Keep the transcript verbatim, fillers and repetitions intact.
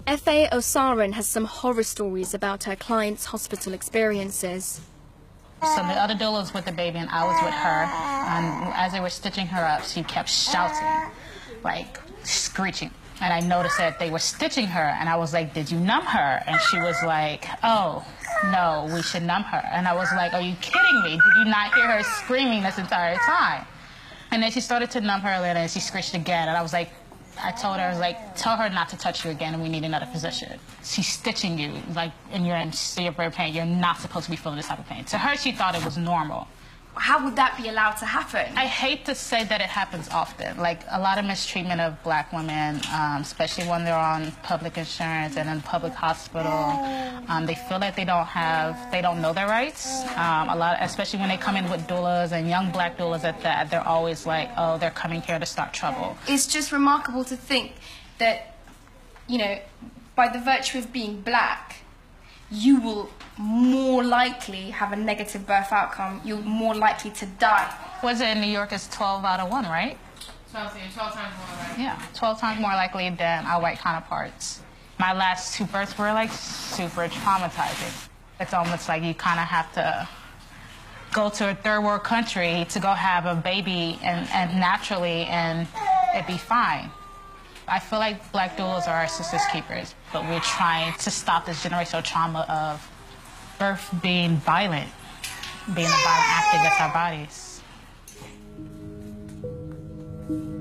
F A Osaren has some horror stories about her clients' hospital experiences. So the other doula was with the baby and I was with her. And as they were stitching her up, she kept shouting, like screeching. And I noticed that they were stitching her and I was like, did you numb her? And she was like, oh, no, we should numb her. And I was like, are you kidding me? Did you not hear her screaming this entire time? And then she started to numb her a little and she screeched again. And I was like, I told her, I was like, tell her not to touch you again and we need another physician. She's stitching you, like, and you're in severe pain. You're not supposed to be feeling this type of pain. To her, she thought it was normal. How would that be allowed to happen? I hate to say that it happens often. Like, a lot of mistreatment of black women, um, especially when they're on public insurance and in public hospital. Um, they feel like they don't have, they don't know their rights. Um, a lot, especially when they come in with doulas and young black doulas at that, they're always like, oh, they're coming here to start trouble. It's just remarkable to think that, you know, by the virtue of being black, you will more likely have a negative birth outcome. You're more likely to die. Was it in New York? It's twelve out of one, right? twelve, twelve times more, right? Yeah, twelve times more likely than our white counterparts. My last two births were like super traumatizing. It's almost like you kind of have to go to a third world country to go have a baby and, and naturally and it'd be fine. I feel like black doulas are our sister's keepers, but we're trying to stop this generational trauma of birth being violent, being a violent act against our bodies.